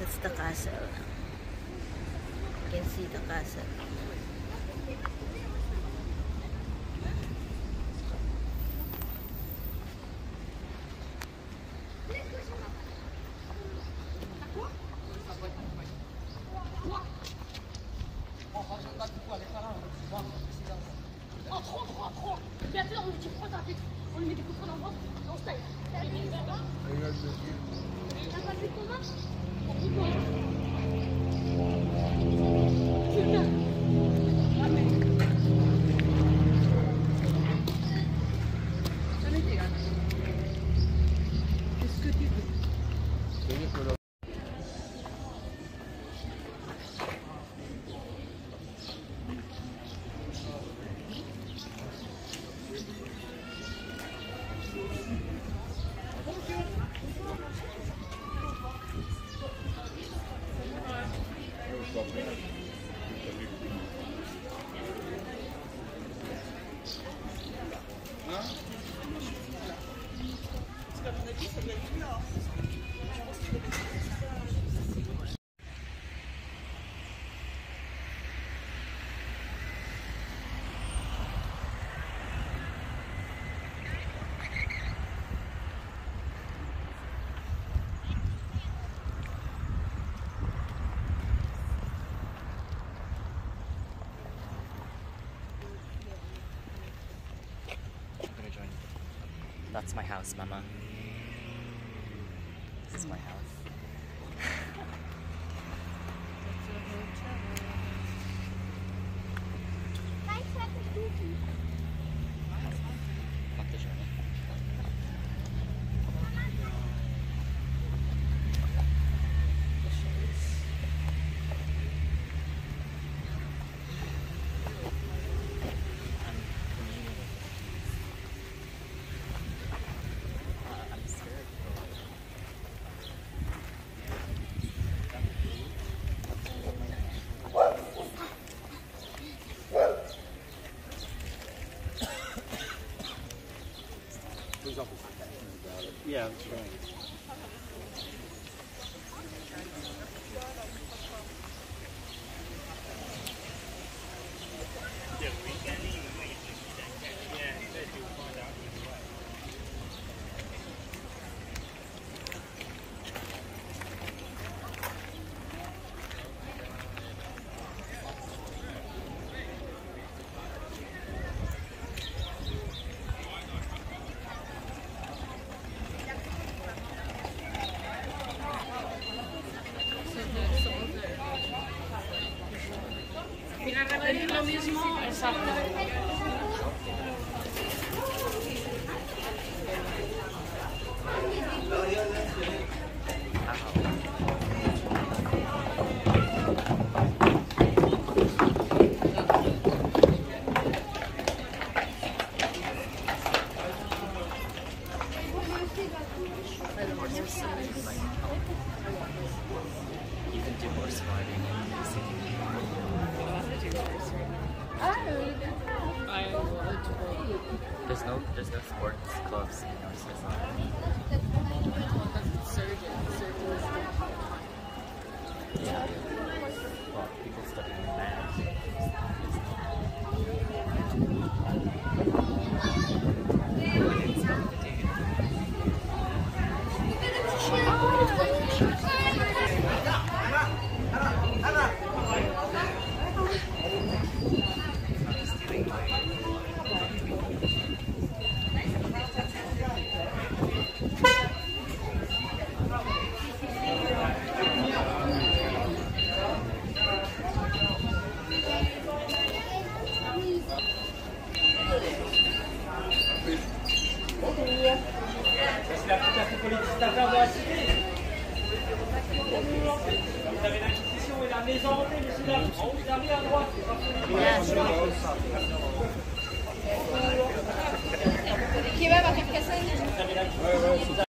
That's the castle. You can see the castle. On lui met des coups de poing dans le ventre et on se taille. T'as pas vu comment? Putain. Ah mais... Jamais été là. Qu'est-ce que tu veux? That's my house, Mama. This is my house. Fuck the journey. Yeah, that's right. Es lo mismo, exacto. You can do horse riding in the city. There's no sports clubs in North Switzerland. Yeah. Well, people studying math. C'est la politique d'affaires de la cité. Vous avez l'inquisition et la maison hantée, messieurs dames. En haut, regardez à droite. Qui va avec